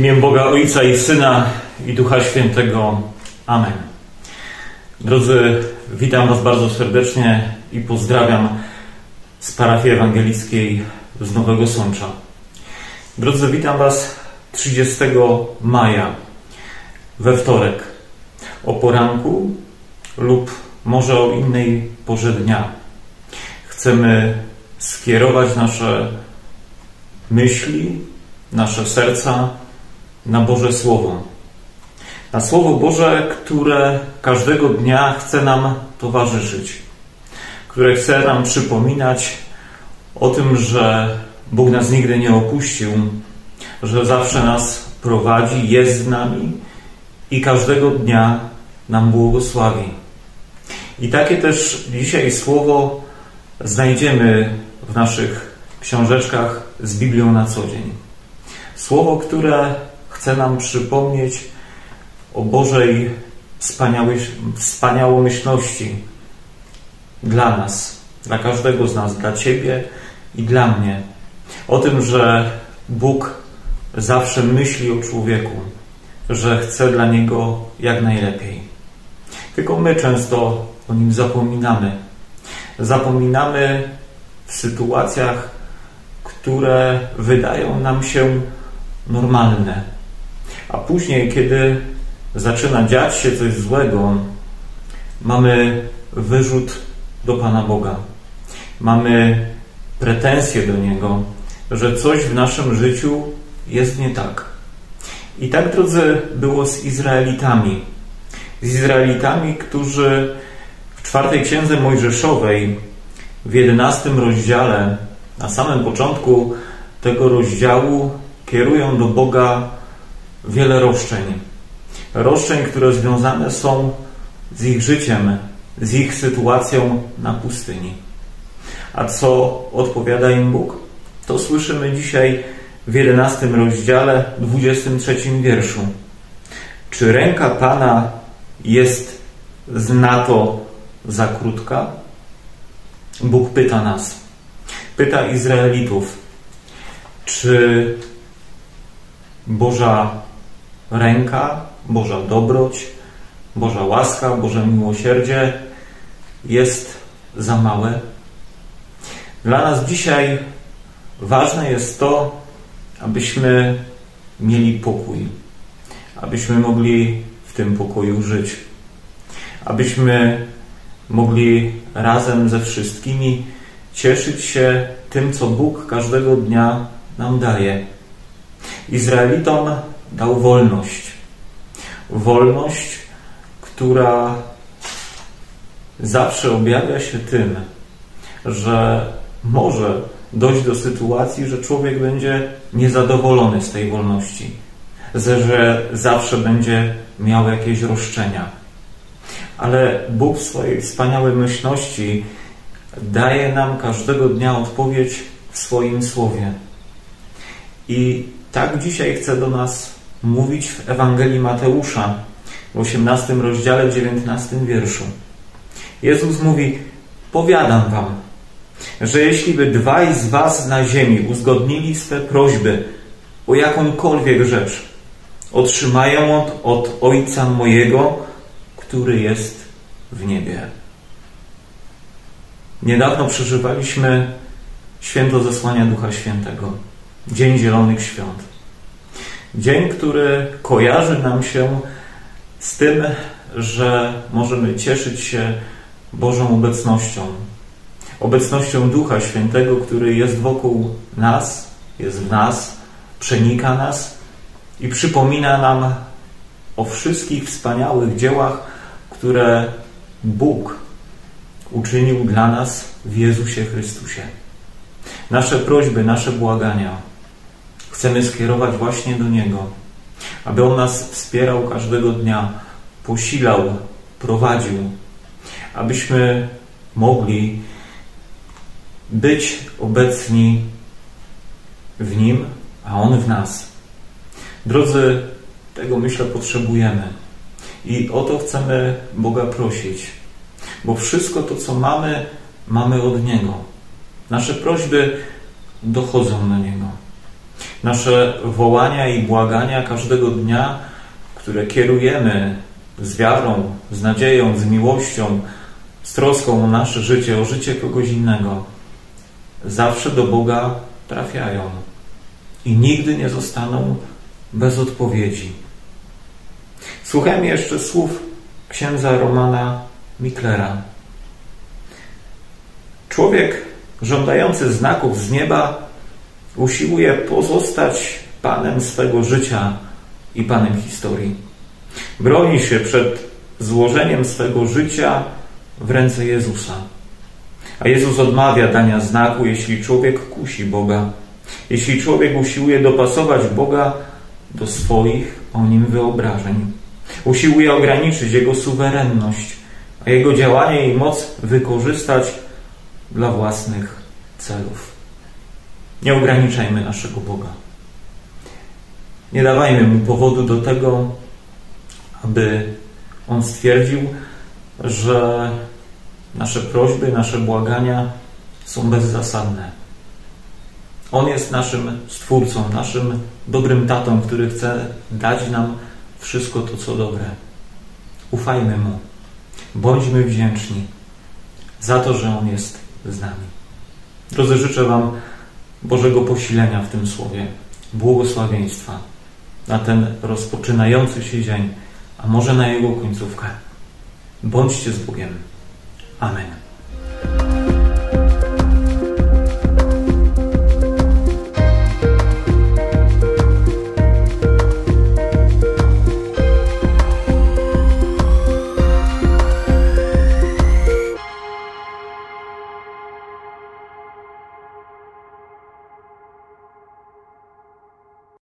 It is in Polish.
imię Boga Ojca i Syna i Ducha Świętego. Amen. Drodzy, witam Was bardzo serdecznie i pozdrawiam z parafii ewangelickiej z Nowego Sącza. Drodzy, witam Was 30 maja, we wtorek, o poranku lub może o innej porze dnia. Chcemy skierować nasze myśli, nasze serca na Boże Słowo. Na Słowo Boże, które każdego dnia chce nam towarzyszyć, które chce nam przypominać o tym, że Bóg nas nigdy nie opuścił, że zawsze nas prowadzi, jest z nami i każdego dnia nam błogosławi. I takie też dzisiaj słowo znajdziemy w naszych książeczkach z Biblią na co dzień. Słowo, które chce nam przypomnieć o Bożej wspaniałomyślności dla nas, dla każdego z nas, dla Ciebie i dla mnie. O tym, że Bóg zawsze myśli o człowieku, że chce dla niego jak najlepiej. Tylko my często o Nim zapominamy. Zapominamy w sytuacjach, które wydają nam się normalne. A później, kiedy zaczyna dziać się coś złego, mamy wyrzut do Pana Boga. Mamy pretensje do Niego, że coś w naszym życiu jest nie tak. I tak, drodzy, było z Izraelitami. Z Izraelitami, którzy w 4 Księdze Mojżeszowej, w 11 rozdziale, na samym początku tego rozdziału, kierują do Boga wiele roszczeń. Roszczeń, które związane są z ich życiem, z ich sytuacją na pustyni. A co odpowiada im Bóg? To słyszymy dzisiaj w 11 rozdziale, 23 wierszu. Czy ręka Pana jest na to za krótka? Bóg pyta nas. Pyta Izraelitów, czy Boża ręka, Boża dobroć, Boża łaska, Boże miłosierdzie jest za małe? Dla nas dzisiaj ważne jest to, abyśmy mieli pokój, abyśmy mogli w tym pokoju żyć, abyśmy mogli razem ze wszystkimi cieszyć się tym, co Bóg każdego dnia nam daje. Izraelitom dał wolność. Wolność, która zawsze objawia się tym, że może dojść do sytuacji, że człowiek będzie niezadowolony z tej wolności, że zawsze będzie miał jakieś roszczenia. Ale Bóg w swojej wspaniałej myślności daje nam każdego dnia odpowiedź w swoim Słowie. I tak dzisiaj chcę do nas mówić w Ewangelii Mateusza, w 18 rozdziale, w 19 wierszu. Jezus mówi: powiadam wam, że jeśli by dwaj z was na ziemi uzgodnili swe prośby o jakąkolwiek rzecz, otrzymają od Ojca mojego, który jest w niebie. Niedawno przeżywaliśmy święto zesłania Ducha Świętego. Dzień Zielonych Świąt. Dzień, który kojarzy nam się z tym, że możemy cieszyć się Bożą obecnością. Obecnością Ducha Świętego, który jest wokół nas, jest w nas, przenika nas i przypomina nam o wszystkich wspaniałych dziełach, które Bóg uczynił dla nas w Jezusie Chrystusie. Nasze prośby, nasze błagania chcemy skierować właśnie do Niego, aby On nas wspierał każdego dnia, posilał, prowadził, abyśmy mogli być obecni w Nim, a On w nas. Drodzy, tego, myślę, potrzebujemy. I o to chcemy Boga prosić, bo wszystko to, co mamy, mamy od Niego. Nasze prośby dochodzą do Niego. Nasze wołania i błagania każdego dnia, które kierujemy z wiarą, z nadzieją, z miłością, z troską o nasze życie, o życie kogoś innego, zawsze do Boga trafiają i nigdy nie zostaną bez odpowiedzi. Słuchajmy jeszcze słów księdza Romana Miklera. Człowiek żądający znaków z nieba usiłuje pozostać panem swego życia i panem historii. Broni się przed złożeniem swego życia w ręce Jezusa. A Jezus odmawia dania znaku, jeśli człowiek kusi Boga. Jeśli człowiek usiłuje dopasować Boga do swoich o Nim wyobrażeń. Usiłuje ograniczyć Jego suwerenność, a Jego działanie i moc wykorzystać dla własnych celów. Nie ograniczajmy naszego Boga. Nie dawajmy Mu powodu do tego, aby On stwierdził, że nasze prośby, nasze błagania są bezzasadne. On jest naszym Stwórcą, naszym dobrym tatą, który chce dać nam wszystko to, co dobre. Ufajmy Mu. Bądźmy wdzięczni za to, że On jest z nami. Drodzy, życzę Wam Bożego posilenia w tym słowie, błogosławieństwa na ten rozpoczynający się dzień, a może na jego końcówkę. Bądźcie z Bogiem. Amen.